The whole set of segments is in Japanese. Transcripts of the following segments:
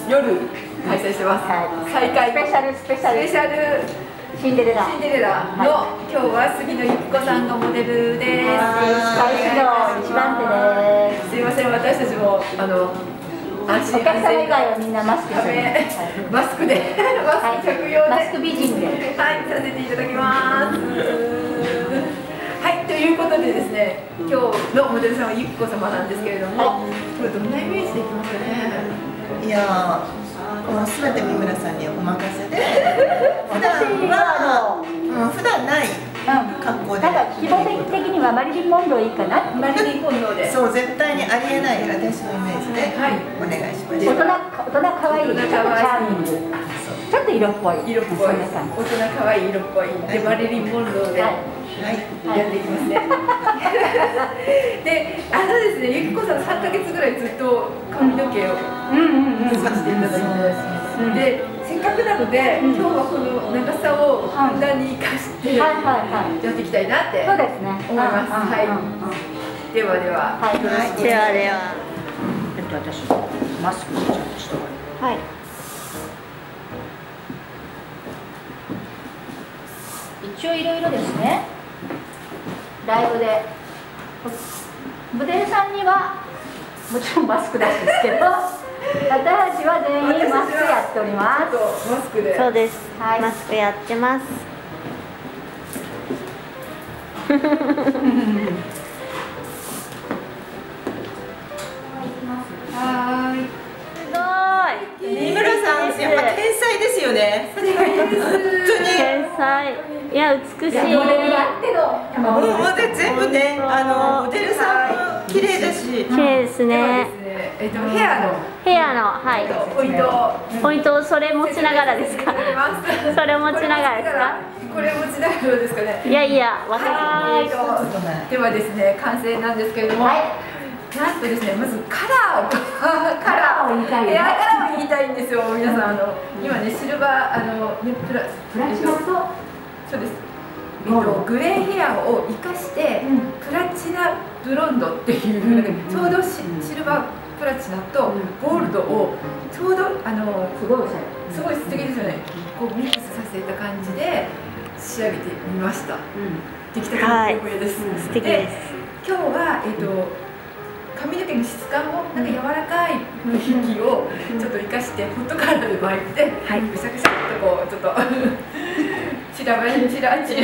夜開催してます。再開スペシャルシンデレラの今日は杉野由紀子さんがモデルです。 一番手です。 すいません、私たちも安心お客様以外はみんなマスクで、 マスク着用で、 マスク美人で、 はい、させていただきます。はい、ということでですね、今日のモデルさんは由紀子様なんですけれども、これどんなイメージでいきますかね。 いやもうすべて三村さんにお任せで、普段ない格好で、 なんか規模的にはマリリン・モンローいいかな。 マリリン・モンローで、 そう絶対にありえない私のイメージでお願いしました。 大人可愛い、ちょっとチャーミング、ちょっと色っぽい、 大人可愛い色っぽいでマリリン・モンローでやっていきますね。で、ですね、由紀子さん3ヶ月ぐらいずっと髪の毛をさせていただいて、でせっかくなので今日はこの長さをふんだんに生かしてやっていきたいなって思います。はい。ではでは。 私マスクちゃんとしてはい。一応いろいろですね。ライブでモデルさんにはもちろんマスクなんですけど、私たちは全員マスクやっております。 マスクで。 そうです。マスクやってます。 はい。 すごい。 三村さん、やっぱ天才ですよね。本当に。 天才。いや、美しい。 モデルやっての。 もう全部ね、モデルさんも綺麗だし。 綺麗ですね。 ヘアの、 はい。 ポイントをそれ持ちながらですか。それ持ちながらですか。 これ持ちながらですかね。 いやいや、私。 ではですね、完成なんですけれども。なんとですね、まずカラーを言いたい、ヘアカラーを言いたいんですよ、皆さん。今ね、シルバー、プラチナと、そうです、グレーヘアを生かして、プラチナブロンドっていう、ちょうどシルバープラチナとゴールドを、ちょうど、すごい素敵ですよね、こうミックスさせた感じで仕上げてみました。できたかっこいいです。 素敵です。 今日は、髪の毛の質感もなんか柔らかい雰囲気をちょっと生かしてホットカラーで巻いて、ぐしゃぐしゃっとこうちょっと散らばせて雰囲気を作ってみ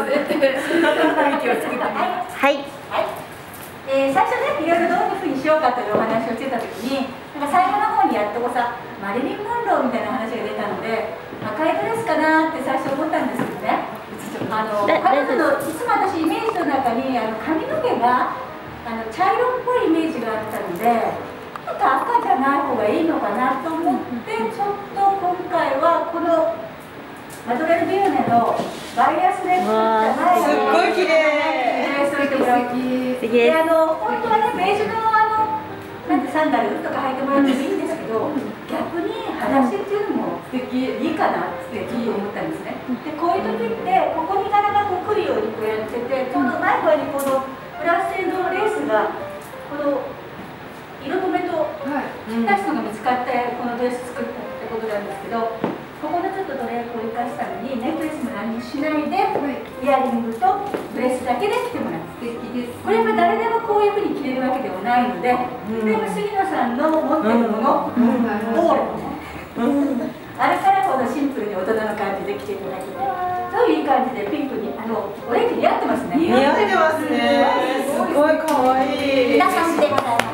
ます。 はい。 最初ね、いろいろどういうふうにしようかというお話をしてた時に、なんか最後の方にやっとこさ、マリリン・モンローみたいな話が出たので、赤いドレスかなって最初思ったんですけどね。彼女のいつも私イメージの中に髪の毛が茶色っぽいイメージがあったので、なんか赤じゃない方がいいのかなと思って、ちょっと今回はこのマドレーヌ・ビューネのバイアスで作った前にすっごい綺麗。 しといてもらう。で、本当はね、ベージュのなんてサンダルとか履いてもらってもいいんですけど、逆に裸足っていうのも素敵、いいかなって思ったんですね。で、こういう時ってここに柄がこう来るようにこうやってて、ちょうど前側にこのプラス製のレースがこの色止めとぴったしのが見つかってこのドレス作ったってことなんですけど、ここのちょっとドレープを生かしたのにネックレスも何もしないでイヤリングとドレスだけで着てもらう。素敵です。これは誰でもこういうふうに着れるわけではないので、これも杉野さんの持ってるもの、オールあれからこのシンプルに大人の感じで着ていただけて、そういういい感じでピンクにオレンジ似合ってますね。 似合ってますね。すごい可愛い。 こんな感じでございます。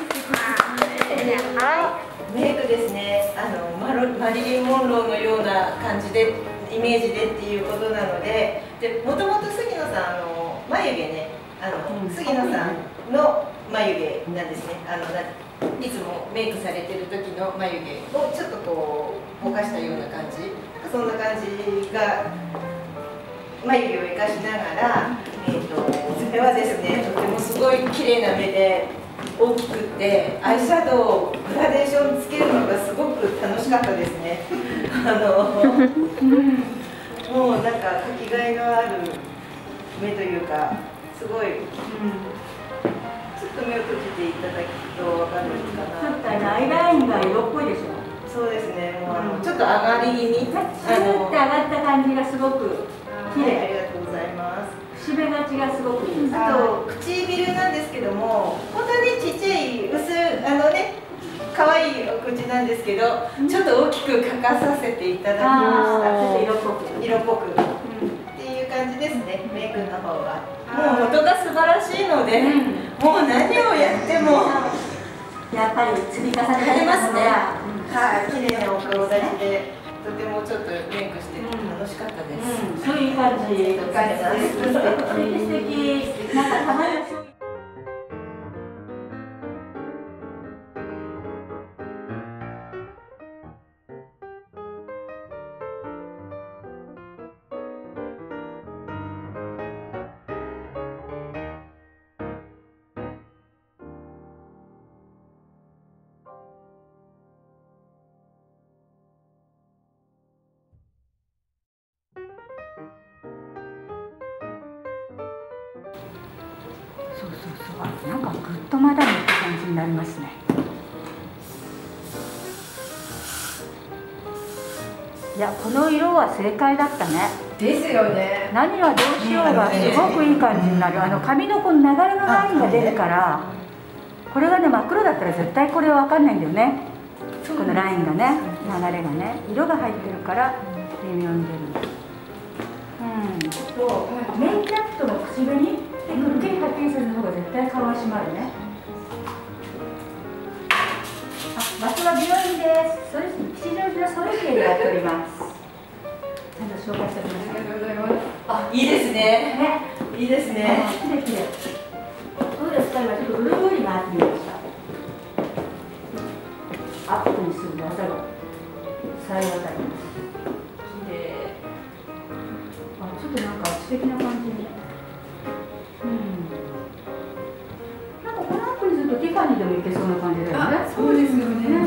メイクですね。マリリン・モンローのような感じでイメージでっていうことなので、もともと杉野さん眉毛ね、杉野さんの眉毛なんですね。いつもメイクされてる時の眉毛をちょっとこうぼかしたような感じ、そんな感じが眉毛を生かしながら、それはですね、とてもすごい綺麗な目で大きくってアイシャドウグラデーションつけるのがすごく楽しかったですね。もうなんかかきがいのある目というか、すごい。ちょっと目を閉じていただくと分かるかな。 ちょっとアイラインが色っぽいでしょ。 そうですね。もうちょっと上がり気味。 スーって上がった感じがすごく綺麗。 ありがとうございます。 締めがちがすごくいいです。 あと唇なんですけども、本当にちっちゃい薄可愛いお口なんですけど、ちょっと大きく描かさせていただきました。ちょっと色っぽく。色っぽく。っていう感じですね。メイクの方は。もう元が素晴らしいので、もう何をやってもやっぱり積み重ねありますね。 ははい、綺麗なお顔立ちで、とてもちょっとメイクして楽しかったです。 そういう感じ。素敵。なんかたまになんかグッドマダムって感じになりますね。いや、この色は正解だったね。 ですよね。 何はどうしようがすごくいい感じになる。髪のこの流れのラインが出るから、これがね真っ黒だったら絶対これは分かんないんだよね。このラインがね、流れがね、色が入ってるから微妙に出る。メイクアップとの口紅でくっきりはっきりする方が絶対顔は締まるね。場所は美容院です。吉祥寺のソルティでやっております。ちゃんと紹介しておきました。 ありがとうございます。 あ、いいですね。いいですね。 きれいきれい。そうですか。今ちょっと潤いがあってみました。アップにする技がさえ渡ります。きれい。ちょっとなんか素敵な感じに。なんかこのアップにするとティファニーでもいけそうな感じだよね。 そうですよね。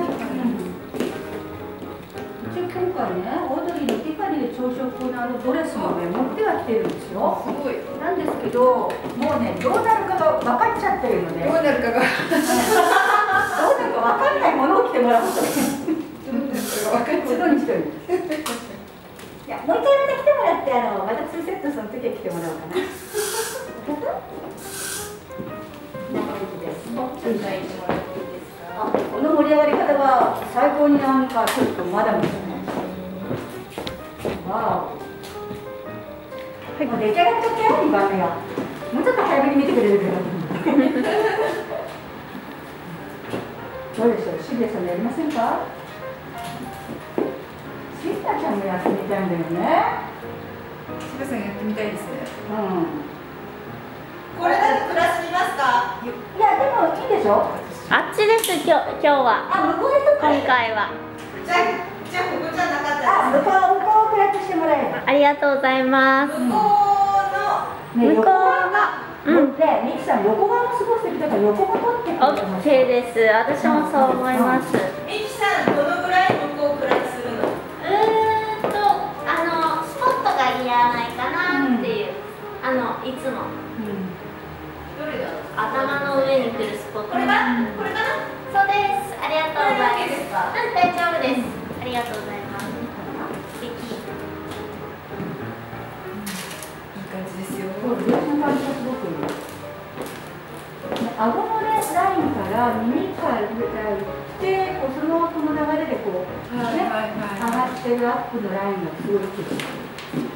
一応今回ね、オードリーのティファニーで朝食のドレスもね、持ってはきてるんですよ。 すごい。 なんですけど、もうね、どうなるかが分かっちゃってるので。 どうなるかが。 どうなるか分かんないものを着てもらうと。 どうなるかが分かっちゃう。 一度に一人。いや、もう一回また来てもらって、また2セットその時は来てもらおうかな。この盛り上がり方は最高になんかちょっとまだまだね。わお。もう出来上がっちゃったよ、2番目が。もうちょっと早めに見てくれるけど。どうでしょう、渋谷さんやりませんか？シンタちゃんもやってみたいんだよね。 渋谷さんやってみたいですね。 これだとプラスにますか？ いや、でもいいでしょ。 あっちです、今日は。 向こうでとか。 今回は。 じゃあここじゃなかった向こうを暗くしてもらえば。 ありがとうございます。 向こうの向こうが。ね、ミキさん横側もすごい素敵だから横も撮ってくれてます。 OK です。私もそう思います。 ミキさん、どのぐらい向こう暗くするの？ スポットがいらないかなっていう、いつも。 どれだ？ 頭の上に来るスポット。 これかな？ そうです。ありがとうございます。大丈夫です。ありがとうございます。素敵。いい感じですよ。 そう、両手の感じがすごくいい。顎のね、ラインから耳から行って、その流れでこう、上がってるアップのラインがすごい綺麗。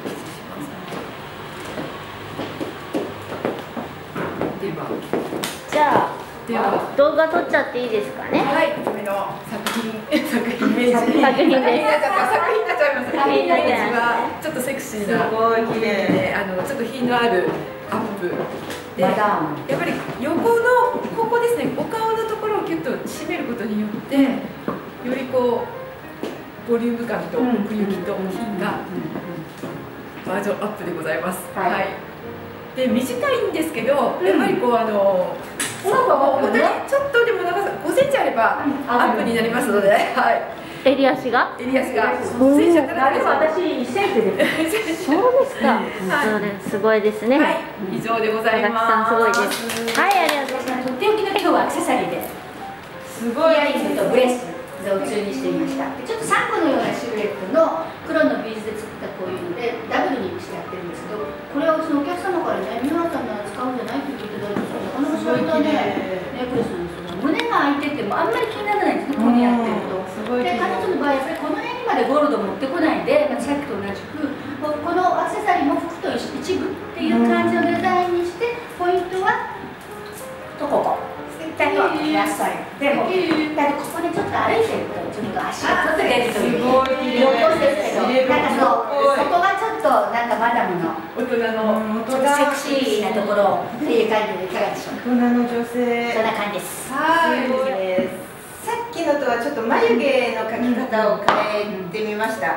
じゃあ動画撮っちゃっていいですかね。 はい、この作品イメージ。作品になっちゃいます。 作品になっちゃいます。 ちょっとセクシーな。 すごい綺麗で、ちょっと品のあるアップ。で、やっぱり横のここですね、お顔のところをキュッと締めることによって、よりこうボリューム感と奥行きと品がバージョンアップでございます。はい。で、短いんですけど、やっぱりこう本当にちょっとでも長さ5センチあればアップになりますので、はい。 襟足が 5センチあったら私1センチで。 そうですか。そうです。すごいですね。 はい、以上でございます。 さんすごいです。はい、ありがとうございます。 とっておきの今日はアクセサリーで。 すごい。 イヤリングとブレス。 図を中にしてみました。でちょっとサンゴのようなシルエットの黒のビーズで作ったこういうのでダブルにしてやってるんですけど、これはうちのお客様からね、美穂さんなら使うんじゃないって言っていただいて、なかなかそういったねネックレスなんですよ。胸が開いててもあんまり気にならないんですね、これやってると。で彼女の場合やっぱりこの辺にまでゴールド持ってこないで、さっきと同じくこのアクセサリーも服と一部っていう感じのデザインにして、ポイントはここ。だとヘアスタイルでも、だってここでちょっと歩いてるとちょっと足がちょっと出るという横ですけど、なんかそこがちょっとなんかマダムの大人のちょっとセクシーなところっていう感じでいかがでしょうか。 大人の女性、 そんな感じです。 はい、 さっきのとはちょっと眉毛の描き方を変えてみました。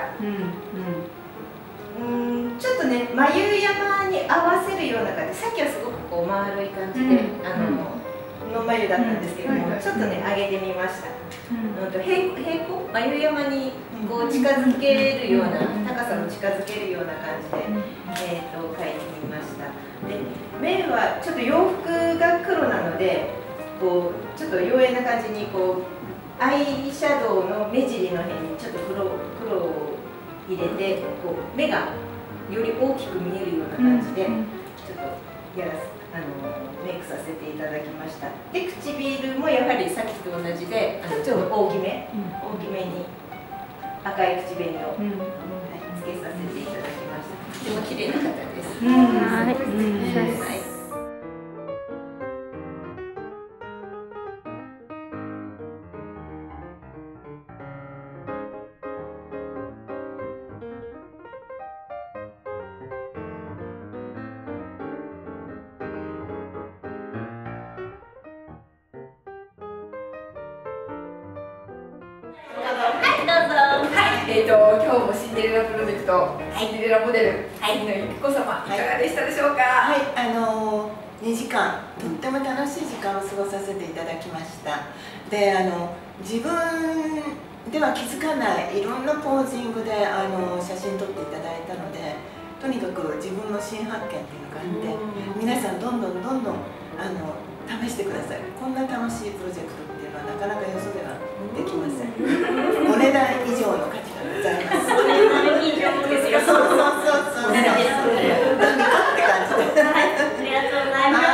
ちょっとね、眉山に合わせるような感じ。さっきはすごくこう丸い感じで、の眉だったんですけども、ちょっとね上げてみました。平行眉山にこう近づけるような、高さを近づけるような感じで描いてみました。で、目はちょっと洋服が黒なので、こうちょっと妖艶な感じにこうアイシャドウの目尻の辺にちょっと黒を入れて、こう目がより大きく見えるような感じで、ちょっとメイクさせていただきました。で、唇もやはりさっきと同じで、ちょっと大きめに赤い口紅を、つけさせていただきました。とても綺麗な方です。はい。 今日もシンデレラプロジェクト、シンデレラモデル、杉野由紀子様、いかがでしたでしょうか。 はい、2時間、とっても楽しい時間を過ごさせていただきました。で、自分では気づかないいろんなポージングで写真撮っていただいたので、とにかく自分の新発見っていうのがあって、皆さんどんどん試してください。こんな楽しいプロジェクトっていうのはなかなかよそではできません。お値段以上の価値がございます。 お値段以上ですよ。 そう。お値段って感じで。 はい、ありがとうございます。